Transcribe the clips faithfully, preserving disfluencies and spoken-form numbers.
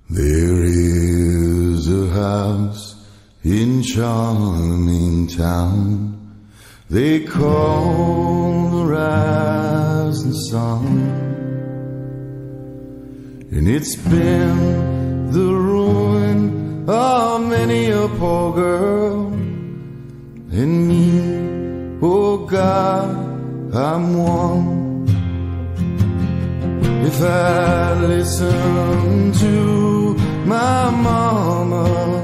There is a house in charming town they call the rising sun, and it's been the ruin of many a poor girl, and me, oh God, I'm one. If I listen to my mama,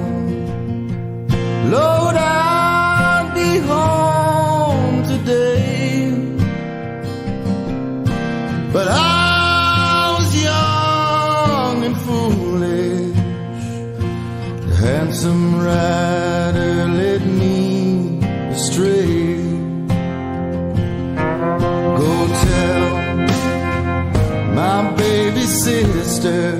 Lord, I'd be home today. But I was young and foolish. The handsome rider led me astray. Go tell my baby sister,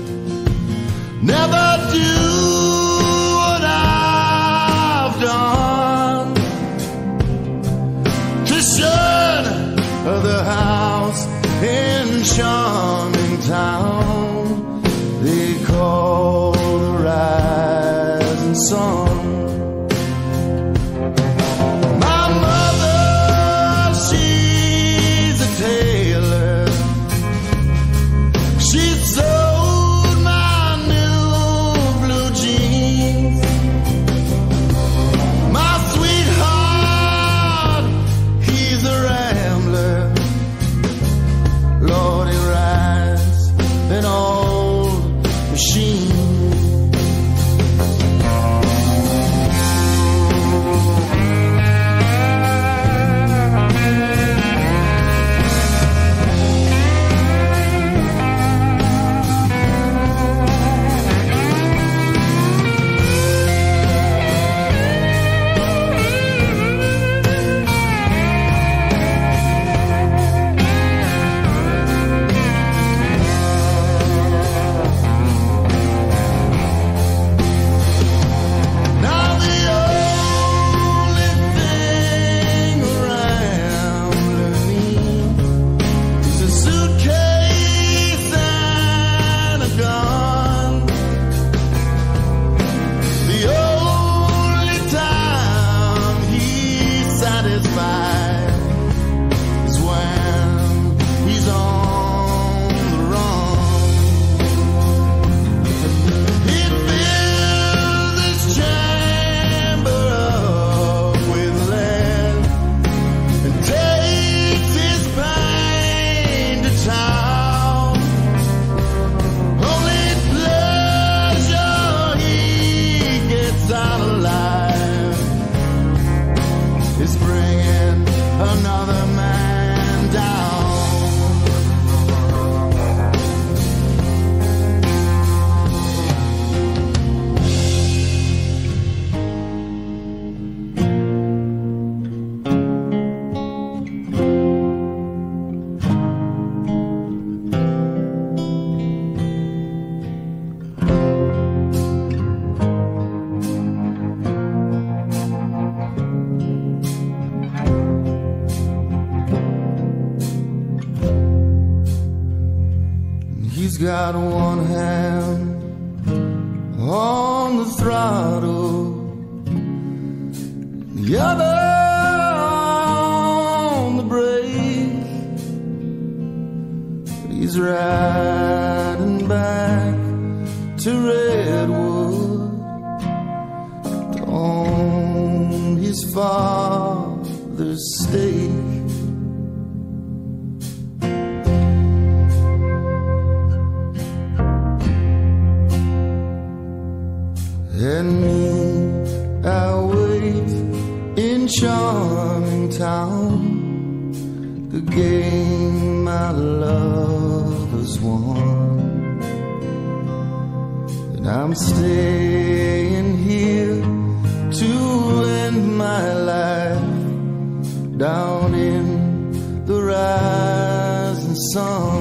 never do what I've done to shun the house in charming town they call the rising sun. My mother, she's a tailor. She sold my new blue jeans. My sweetheart, he's a rambler. Lord, he rides an old machine. He's got one hand on the throttle, the other on the brake. He's riding back to Redwood to own his father's stake. And me, I wait in charming town, the game my love has won. And I'm staying here to end my life down in the rising sun.